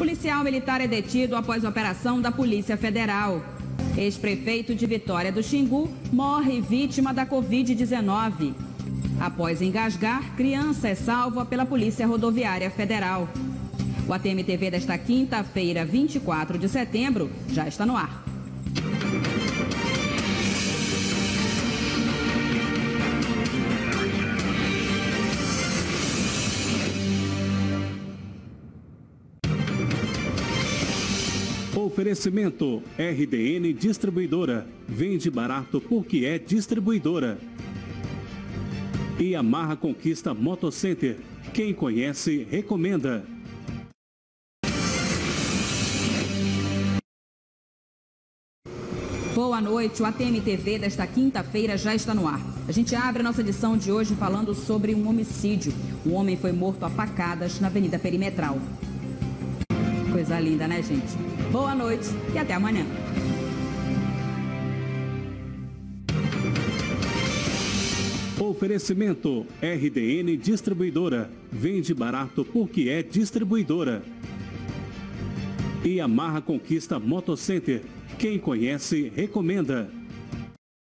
Policial militar é detido após operação da Polícia Federal. Ex-prefeito de Vitória do Xingu morre vítima da Covid-19. Após engasgar, criança é salva pela Polícia Rodoviária Federal. O ATM-TV desta quinta-feira, 24 de setembro, já está no ar. Oferecimento RDN Distribuidora. Vende barato porque é distribuidora. E Yamaha Conquista Motocenter. Quem conhece, recomenda. Boa noite, o ATM-TV desta quinta-feira já está no ar. A gente abre a nossa edição de hoje falando sobre um homicídio. Um homem foi morto a facadas na Avenida Perimetral. Coisa linda, né, gente? Boa noite e até amanhã. Oferecimento RDN Distribuidora. Vende barato porque é distribuidora. E Yamaha Conquista Motocenter. Quem conhece, recomenda.